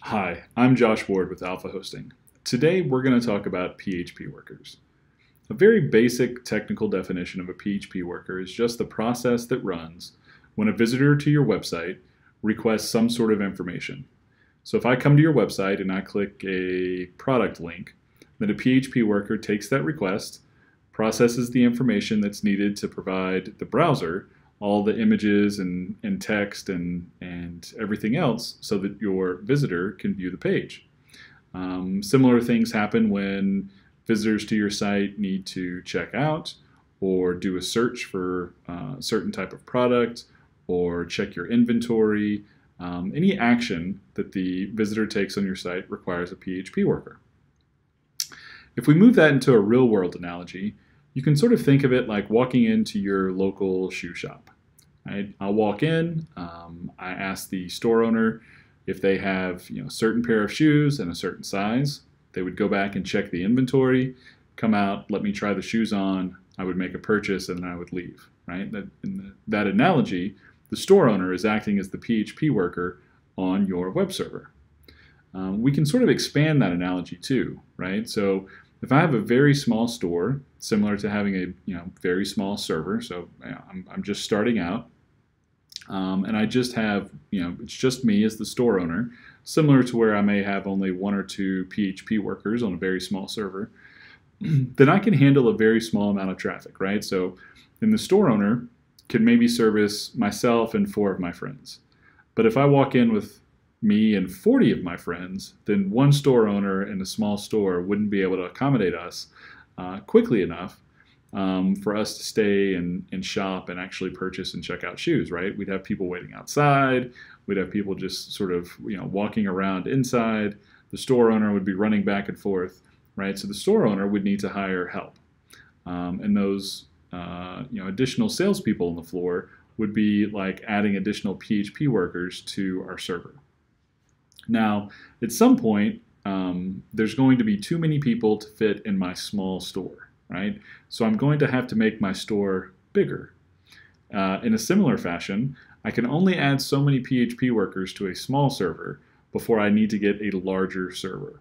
Hi, I'm Josh Ward with Alpha Hosting. Today we're going to talk about PHP workers. A very basic technical definition of a PHP worker is just the process that runs when a visitor to your website requests some sort of information. So if I come to your website and I click a product link, then a PHP worker takes that request, processes the information that's needed to provide the browser all the images and text and everything else so that your visitor can view the page. Similar things happen when visitors to your site need to check out or do a search for a certain type of product or check your inventory. Any action that the visitor takes on your site requires a PHP worker. If we move that into a real-world analogy, you can sort of think of it like walking into your local shoe shop. Right? I'll walk in, I ask the store owner if they have a certain pair of shoes and a certain size. They would go back and check the inventory, come out, let me try the shoes on, I would make a purchase, and then I would leave. Right? In that analogy, the store owner is acting as the PHP worker on your web server. We can sort of expand that analogy too, right? So if I have a very small store, similar to having a very small server, so I'm just starting out, and I just have it's just me as the store owner, similar to where I may have only one or two PHP workers on a very small server, then I can handle a very small amount of traffic, right? So then the store owner can maybe service myself and 4 of my friends. But if I walk in with me and 40 of my friends, then one store owner in a small store wouldn't be able to accommodate us quickly enough for us to stay and shop and actually purchase and check out shoes, right? We'd have people waiting outside. We'd have people just sort of walking around inside. The store owner would be running back and forth, right? So the store owner would need to hire help. And those additional salespeople on the floor would be like adding additional PHP workers to our server. Now, at some point, there's going to be too many people to fit in my small store, right? So I'm going to have to make my store bigger. In a similar fashion, I can only add so many PHP workers to a small server before I need to get a larger server.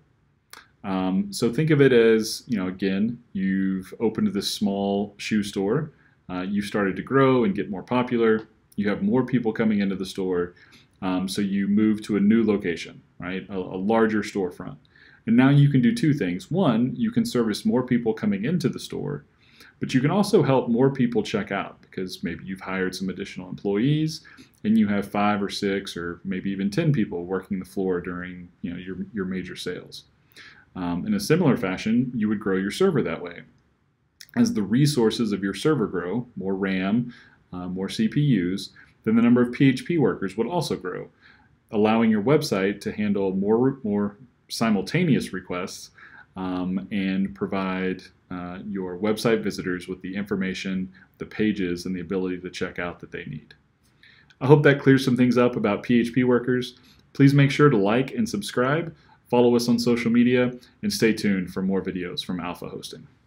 So think of it as, again, you've opened this small shoe store. You've started to grow and get more popular. You have more people coming into the store. So you move to a new location, right? A larger storefront. And now you can do 2 things. One, you can service more people coming into the store, but you can also help more people check out because maybe you've hired some additional employees and you have 5 or 6 or maybe even 10 people working the floor during your major sales. In a similar fashion, you would grow your server that way. As the resources of your server grow, more RAM, more CPUs, then the number of PHP workers would also grow, allowing your website to handle more simultaneous requests and provide your website visitors with the information, the pages, and the ability to check out that they need. I hope that clears some things up about PHP workers. Please make sure to like and subscribe, follow us on social media, and stay tuned for more videos from Alpha Hosting.